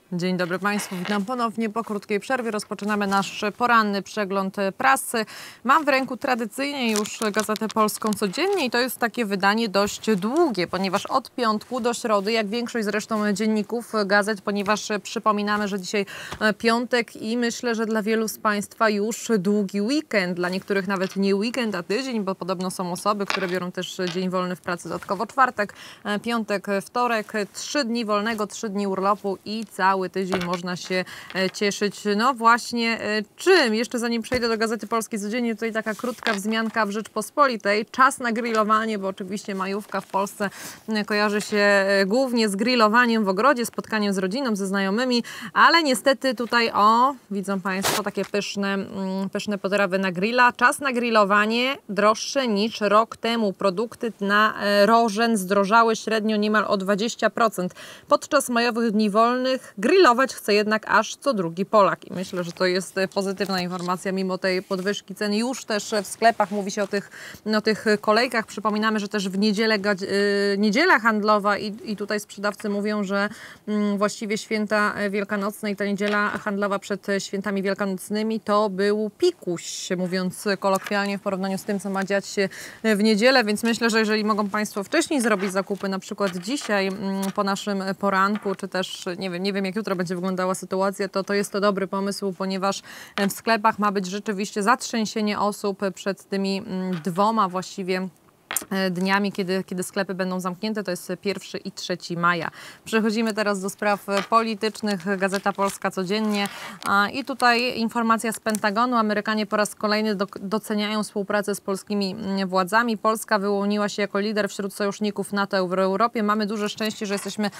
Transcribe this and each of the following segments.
Dzień dobry Państwu, witam ponownie po krótkiej przerwie. Rozpoczynamy nasz poranny przegląd prasy. Mam w ręku tradycyjnie już Gazetę Polską codziennie i to jest takie wydanie dość długie, ponieważ od piątku do środy, jak większość zresztą dzienników gazet, ponieważ przypominamy, że dzisiaj piątek i myślę, że dla wielu z Państwa już długi weekend, dla niektórych nawet nie weekend, a tydzień, bo podobno są osoby, które biorą też dzień wolny w pracy, dodatkowo czwartek, piątek, wtorek, 3 dni wolnego, 3 dni urlopu i cały tydzień można się cieszyć. No właśnie czym? Jeszcze zanim przejdę do Gazety Polskiej codziennie, tutaj taka krótka wzmianka w Rzeczpospolitej. Czas na grillowanie, bo oczywiście majówka w Polsce kojarzy się głównie z grillowaniem w ogrodzie, spotkaniem z rodziną, ze znajomymi, ale niestety tutaj, widzą Państwo, takie pyszne potrawy na grilla. Czas na grillowanie droższe niż rok temu. Produkty na rożen zdrożały średnio niemal o 20%. Podczas majowych dni wolnych grillować chce jednak aż co drugi Polak. I myślę, że to jest pozytywna informacja, mimo tej podwyżki cen. Już też w sklepach mówi się o tych kolejkach. Przypominamy, że też w niedziela handlowa i tutaj sprzedawcy mówią, że właściwie święta wielkanocne i ta niedziela handlowa przed świętami wielkanocnymi to był pikuś, mówiąc kolokwialnie, w porównaniu z tym, co ma dziać się w niedzielę. Więc myślę, że jeżeli mogą Państwo wcześniej zrobić zakupy, na przykład dzisiaj po naszym poranku, czy też nie wiem jak jutro będzie wyglądała sytuacja, to jest to dobry pomysł, ponieważ w sklepach ma być rzeczywiście zatrzęsienie osób przed tymi dwoma właściwie dniami, kiedy sklepy będą zamknięte, to jest 1 i 3 maja. Przechodzimy teraz do spraw politycznych. Gazeta Polska codziennie. I tutaj informacja z Pentagonu. Amerykanie po raz kolejny doceniają współpracę z polskimi władzami. Polska wyłoniła się jako lider wśród sojuszników NATO w Europie. Mamy duże szczęście, że jesteśmy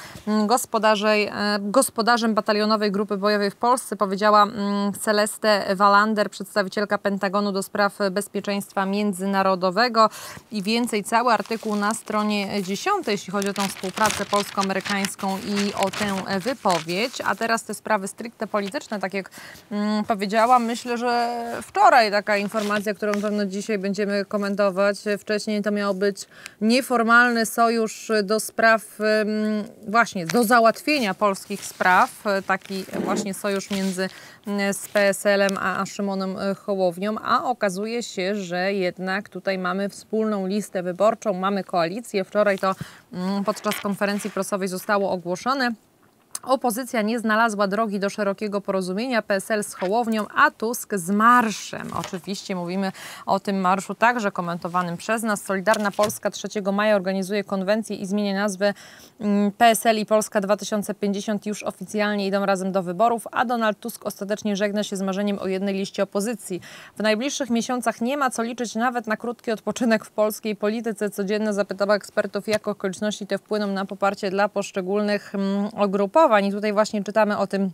gospodarzem batalionowej grupy bojowej w Polsce, powiedziała Celeste Wallander, przedstawicielka Pentagonu do spraw bezpieczeństwa międzynarodowego. I więcej, cały artykuł na stronie 10, jeśli chodzi o tą współpracę polsko-amerykańską i o tę wypowiedź. A teraz te sprawy stricte polityczne, tak jak powiedziałam, myślę, że wczoraj taka informacja, którą pewno dzisiaj będziemy komentować. Wcześniej to miał być nieformalny sojusz do spraw, właśnie do załatwienia polskich spraw. Taki właśnie sojusz między z PSL-em a Szymonem Hołownią, a okazuje się, że jednak tutaj mamy wspólną listę wyborczą, mamy koalicję. Wczoraj to podczas konferencji prasowej zostało ogłoszone. Opozycja nie znalazła drogi do szerokiego porozumienia, PSL z Hołownią, a Tusk z marszem. Oczywiście mówimy o tym marszu także komentowanym przez nas. Solidarna Polska 3 maja organizuje konwencję i zmienia nazwę. PSL i Polska 2050 już oficjalnie idą razem do wyborów, a Donald Tusk ostatecznie żegna się z marzeniem o jednej liście opozycji. W najbliższych miesiącach nie ma co liczyć nawet na krótki odpoczynek w polskiej polityce. Codziennie zapytała ekspertów, jak okoliczności te wpłyną na poparcie dla poszczególnych ugrupowań. I tutaj właśnie czytamy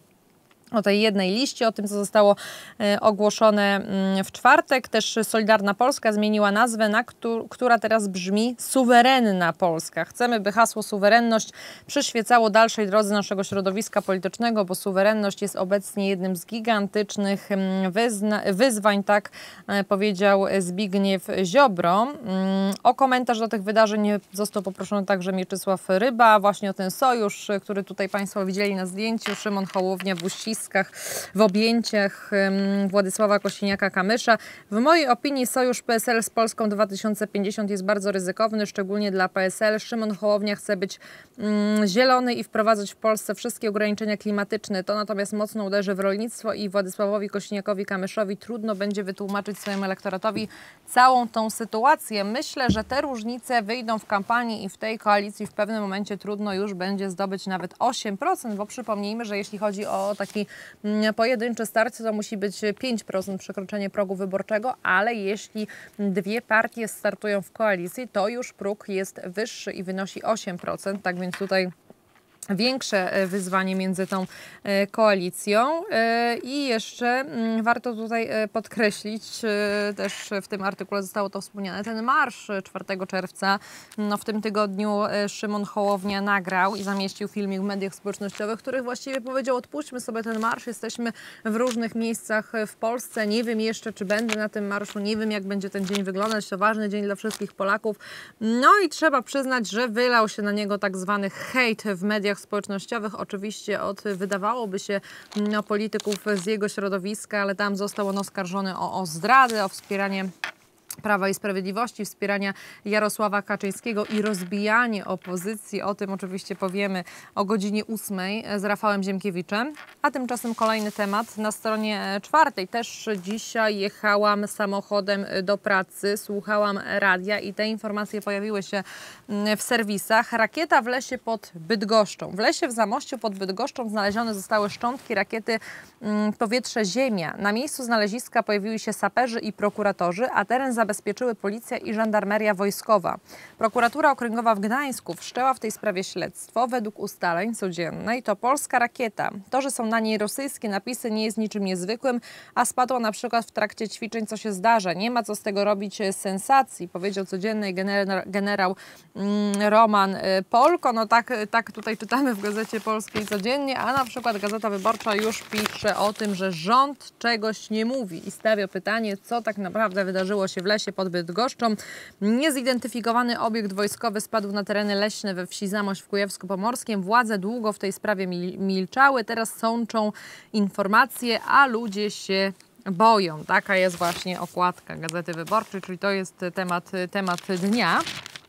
o tej jednej liście, o tym, co zostało ogłoszone w czwartek. Też Solidarna Polska zmieniła nazwę, która teraz brzmi Suwerenna Polska. Chcemy, by hasło suwerenność przyświecało dalszej drodze naszego środowiska politycznego, bo suwerenność jest obecnie jednym z gigantycznych wyzwań, tak powiedział Zbigniew Ziobro. O komentarz do tych wydarzeń został poproszony także Mieczysław Ryba, właśnie o ten sojusz, który tutaj Państwo widzieli na zdjęciu. Szymon Hołownia w uściskach, w objęciach Władysława Kosiniaka-Kamysza. W mojej opinii sojusz PSL z Polską 2050 jest bardzo ryzykowny, szczególnie dla PSL. Szymon Hołownia chce być zielony i wprowadzać w Polsce wszystkie ograniczenia klimatyczne. To natomiast mocno uderzy w rolnictwo i Władysławowi Kosiniakowi-Kamyszowi trudno będzie wytłumaczyć swojemu elektoratowi całą tą sytuację. Myślę, że te różnice wyjdą w kampanii i w tej koalicji w pewnym momencie trudno już będzie zdobyć nawet 8%, bo przypomnijmy, że jeśli chodzi o taki pojedynczy starcie, to musi być 5% przekroczenie progu wyborczego, ale jeśli dwie partie startują w koalicji, to już próg jest wyższy i wynosi 8%, tak więc tutaj większe wyzwanie między tą koalicją. I jeszcze warto tutaj podkreślić, też w tym artykule zostało to wspomniane, ten marsz 4 czerwca. No, w tym tygodniu Szymon Hołownia nagrał i zamieścił filmik w mediach społecznościowych, których właściwie powiedział: odpuśćmy sobie ten marsz, jesteśmy w różnych miejscach w Polsce, nie wiem jeszcze, czy będę na tym marszu, nie wiem, jak będzie ten dzień wyglądać, to ważny dzień dla wszystkich Polaków. No i trzeba przyznać, że wylał się na niego tak zwany hejt w mediach mediach społecznościowych, oczywiście od, wydawałoby się, polityków z jego środowiska, ale tam został on oskarżony o zdradę, o wspieranie Prawa i Sprawiedliwości, wspierania Jarosława Kaczyńskiego i rozbijanie opozycji. O tym oczywiście powiemy o godzinie 8 z Rafałem Ziemkiewiczem. A tymczasem kolejny temat na stronie 4. Też dzisiaj jechałam samochodem do pracy, słuchałam radia i te informacje pojawiły się w serwisach. Rakieta w lesie pod Bydgoszczą. W lesie w Zamościu pod Bydgoszczą znalezione zostały szczątki rakiety powietrze-ziemia. Na miejscu znaleziska pojawiły się saperzy i prokuratorzy, a teren zabezpieczyły policja i żandarmeria wojskowa. Prokuratura Okręgowa w Gdańsku wszczęła w tej sprawie śledztwo. Według ustaleń codziennej to polska rakieta. To, że są na niej rosyjskie napisy, nie jest niczym niezwykłym, a spadła na przykład w trakcie ćwiczeń, co się zdarza. Nie ma co z tego robić sensacji, powiedział codziennej generał Roman Polko. No tak tutaj czytamy w Gazecie Polskiej codziennie, a na przykład Gazeta Wyborcza już pisze o tym, że rząd czegoś nie mówi i stawia pytanie, co tak naprawdę wydarzyło się w lesie pod Bydgoszczą. Niezidentyfikowany obiekt wojskowy spadł na tereny leśne we wsi Zamość w Kujawsku-Pomorskiem. Władze długo w tej sprawie milczały, teraz sączą informacje, a ludzie się boją. Taka jest właśnie okładka Gazety Wyborczej, czyli to jest temat dnia.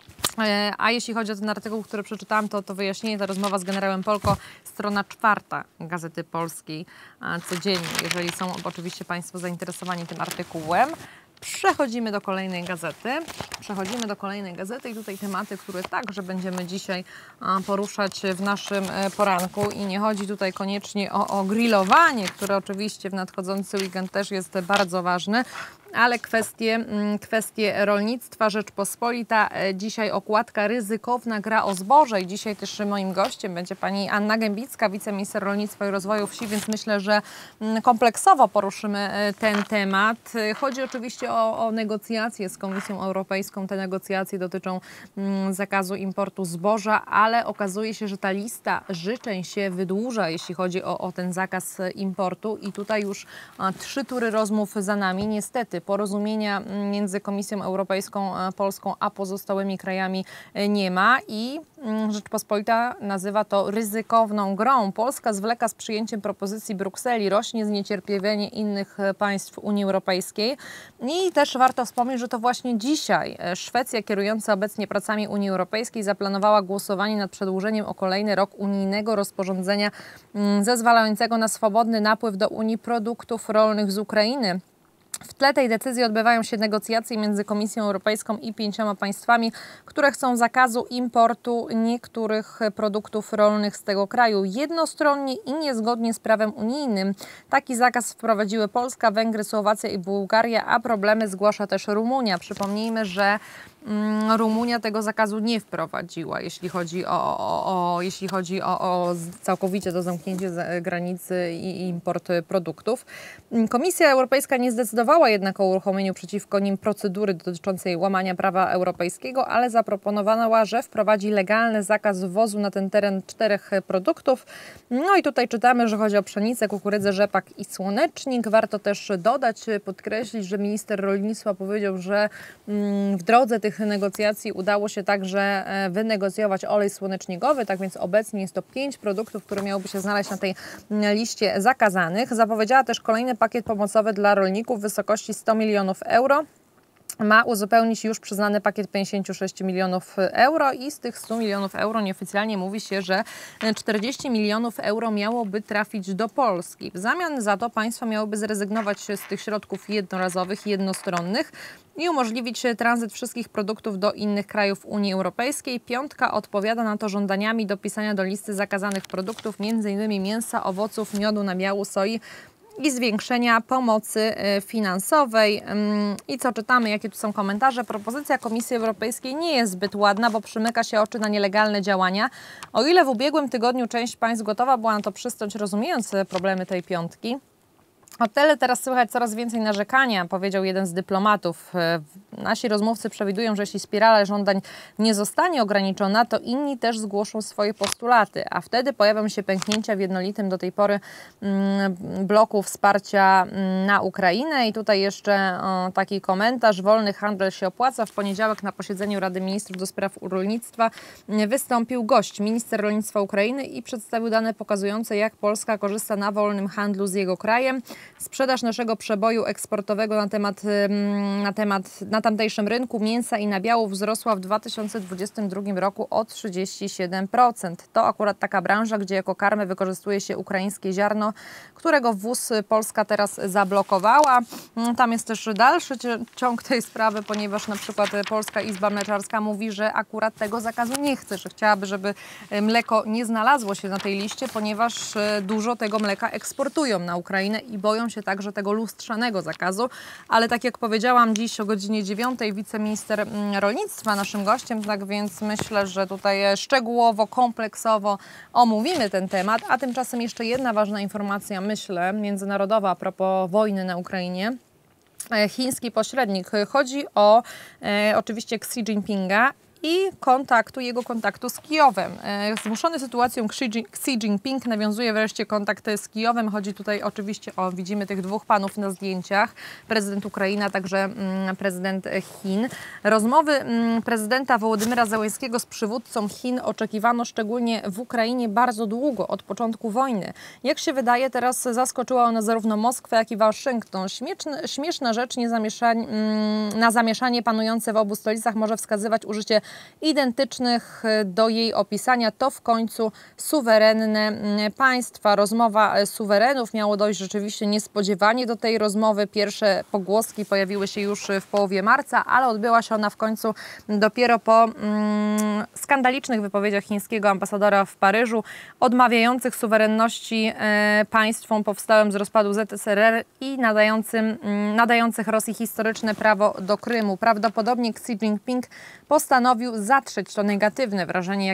A jeśli chodzi o ten artykuł, który przeczytałam, to wyjaśnienie, ta rozmowa z generałem Polko, strona 4 Gazety Polskiej codziennie, jeżeli są oczywiście Państwo zainteresowani tym artykułem. Przechodzimy do kolejnej gazety i tutaj tematy, które także będziemy dzisiaj poruszać w naszym poranku i nie chodzi tutaj koniecznie o grillowanie, które oczywiście w nadchodzący weekend też jest bardzo ważne, ale kwestie rolnictwa. Rzeczpospolita, dzisiaj okładka ryzykowna gra o zboże i dzisiaj też moim gościem będzie pani Anna Gębicka, wiceminister rolnictwa i rozwoju wsi, więc myślę, że kompleksowo poruszymy ten temat. Chodzi oczywiście o negocjacje z Komisją Europejską. Te negocjacje dotyczą zakazu importu zboża, ale okazuje się, że ta lista życzeń się wydłuża, jeśli chodzi o ten zakaz importu i tutaj już 3 tury rozmów za nami. Niestety porozumienia między Komisją Europejską, Polską a pozostałymi krajami nie ma i Rzeczpospolita nazywa to ryzykowną grą. Polska zwleka z przyjęciem propozycji Brukseli, rośnie zniecierpliwienie innych państw Unii Europejskiej i też warto wspomnieć, że to właśnie dzisiaj Szwecja, kierująca obecnie pracami Unii Europejskiej, zaplanowała głosowanie nad przedłużeniem o kolejny rok unijnego rozporządzenia zezwalającego na swobodny napływ do Unii produktów rolnych z Ukrainy. W tle tej decyzji odbywają się negocjacje między Komisją Europejską i 5 państwami, które chcą zakazu importu niektórych produktów rolnych z tego kraju jednostronnie i niezgodnie z prawem unijnym. Taki zakaz wprowadziły Polska, Węgry, Słowacja i Bułgaria, a problemy zgłasza też Rumunia. Przypomnijmy, że Rumunia tego zakazu nie wprowadziła, jeśli chodzi o całkowicie to zamknięcie granicy i import produktów. Komisja Europejska nie zdecydowała jednak o uruchomieniu przeciwko nim procedury dotyczącej łamania prawa europejskiego, ale zaproponowała, że wprowadzi legalny zakaz wwozu na ten teren 4 produktów. No i tutaj czytamy, że chodzi o pszenicę, kukurydzę, rzepak i słonecznik. Warto też dodać, podkreślić, że minister rolnictwa powiedział, że w drodze tych negocjacji udało się także wynegocjować olej słonecznikowy, tak więc obecnie jest to 5 produktów, które miałyby się znaleźć na tej liście zakazanych. Zapowiedziała też kolejny pakiet pomocowy dla rolników w wysokości 100 milionów euro. Ma uzupełnić już przyznany pakiet 56 milionów euro i z tych 100 milionów euro nieoficjalnie mówi się, że 40 milionów euro miałoby trafić do Polski. W zamian za to państwa miałyby zrezygnować z tych środków jednorazowych, jednostronnych i umożliwić tranzyt wszystkich produktów do innych krajów Unii Europejskiej. Piątka odpowiada na to żądaniami dopisania do listy zakazanych produktów, m.in. mięsa, owoców, miodu, nabiału, soi i zwiększenia pomocy finansowej. I co czytamy, jakie tu są komentarze? Propozycja Komisji Europejskiej nie jest zbyt ładna, bo przymyka się oczy na nielegalne działania. O ile w ubiegłym tygodniu część państw gotowa była na to przystąpić, rozumiejąc problemy tej piątki, O tyle teraz słychać coraz więcej narzekania, powiedział jeden z dyplomatów. Nasi rozmówcy przewidują, że jeśli spirala żądań nie zostanie ograniczona, to inni też zgłoszą swoje postulaty, a wtedy pojawią się pęknięcia w jednolitym do tej pory bloku wsparcia na Ukrainę. I tutaj jeszcze taki komentarz. Wolny handel się opłaca. W poniedziałek na posiedzeniu Rady Ministrów do spraw rolnictwa wystąpił gość, minister rolnictwa Ukrainy, i przedstawił dane pokazujące, jak Polska korzysta na wolnym handlu z jego krajem. Sprzedaż naszego przeboju eksportowego na tamtejszym rynku mięsa i nabiału wzrosła w 2022 roku o 37%. To akurat taka branża, gdzie jako karmę wykorzystuje się ukraińskie ziarno, którego wwóz Polska teraz zablokowała. Tam jest też dalszy ciąg tej sprawy, ponieważ na przykład Polska Izba Mleczarska mówi, że akurat tego zakazu nie chce, że chciałaby, żeby mleko nie znalazło się na tej liście, ponieważ dużo tego mleka eksportują na Ukrainę i boją się także tego lustrzanego zakazu, ale tak jak powiedziałam, dziś o godzinie 9 wiceminister rolnictwa naszym gościem, tak więc myślę, że tutaj szczegółowo, kompleksowo omówimy ten temat, a tymczasem jeszcze jedna ważna informacja, myślę, międzynarodowa a propos wojny na Ukrainie. Chiński pośrednik, chodzi o oczywiście Xi Jinpinga i jego kontaktu z Kijowem. Zmuszony sytuacją Xi Jinping nawiązuje wreszcie kontakty z Kijowem. Chodzi tutaj oczywiście widzimy tych dwóch panów na zdjęciach, prezydent Ukrainy, a także prezydent Chin. Rozmowy prezydenta Wołodymyra Zełenskiego z przywódcą Chin oczekiwano szczególnie w Ukrainie bardzo długo, od początku wojny. Jak się wydaje, teraz zaskoczyła ona zarówno Moskwę, jak i Waszyngton. Śmieszna rzecz, na zamieszanie panujące w obu stolicach może wskazywać użycie identycznych do jej opisania. To w końcu suwerenne państwa. Rozmowa suwerenów, miało dojść rzeczywiście niespodziewanie do tej rozmowy. Pierwsze pogłoski pojawiły się już w połowie marca, ale odbyła się ona w końcu dopiero po skandalicznych wypowiedziach chińskiego ambasadora w Paryżu, odmawiających suwerenności państwom powstałym z rozpadu ZSRR i nadających Rosji historyczne prawo do Krymu. Prawdopodobnie Xi Jinping postanowił zatrzeć to negatywne wrażenie,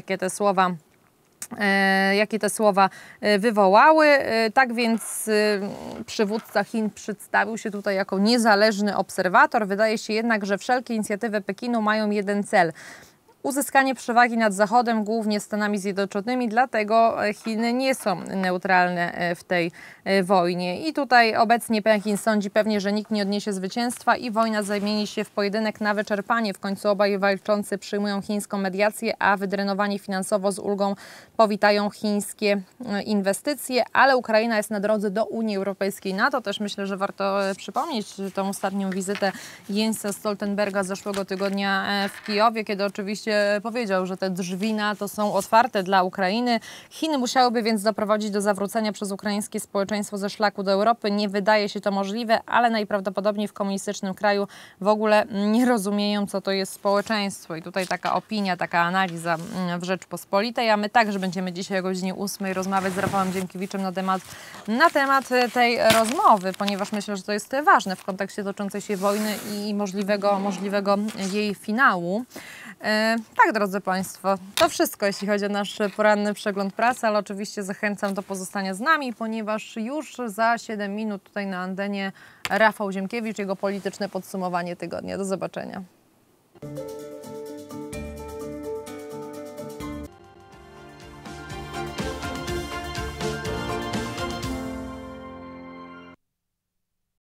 jakie te słowa wywołały. Tak więc przywódca Chin przedstawił się tutaj jako niezależny obserwator. Wydaje się jednak, że wszelkie inicjatywy Pekinu mają jeden cel: uzyskanie przewagi nad Zachodem, głównie Stanami Zjednoczonymi, dlatego Chiny nie są neutralne w tej wojnie. I tutaj obecnie Pekin sądzi pewnie, że nikt nie odniesie zwycięstwa i wojna zamieni się w pojedynek na wyczerpanie. W końcu obaj walczący przyjmują chińską mediację, a wydrenowani finansowo z ulgą powitają chińskie inwestycje, ale Ukraina jest na drodze do Unii Europejskiej i NATO. Też myślę, że warto przypomnieć tą ostatnią wizytę Jensa Stoltenberga z zeszłego tygodnia w Kijowie, kiedy oczywiście powiedział, że te drzwi NATO są otwarte dla Ukrainy. Chiny musiałyby więc doprowadzić do zawrócenia przez ukraińskie społeczeństwo ze szlaku do Europy. Nie wydaje się to możliwe, ale najprawdopodobniej w komunistycznym kraju w ogóle nie rozumieją, co to jest społeczeństwo. I tutaj taka opinia, taka analiza w Rzeczpospolitej, a my także będziemy dzisiaj o godzinie 8 rozmawiać z Rafałem Dziemkiewiczem na temat tej rozmowy, ponieważ myślę, że to jest ważne w kontekście toczącej się wojny i możliwego jej finału. Tak, drodzy Państwo, to wszystko, jeśli chodzi o nasz poranny przegląd prasy, ale oczywiście zachęcam do pozostania z nami, ponieważ już za 7 minut tutaj na antenie Rafał Dziemkiewicz, jego polityczne podsumowanie tygodnia. Do zobaczenia.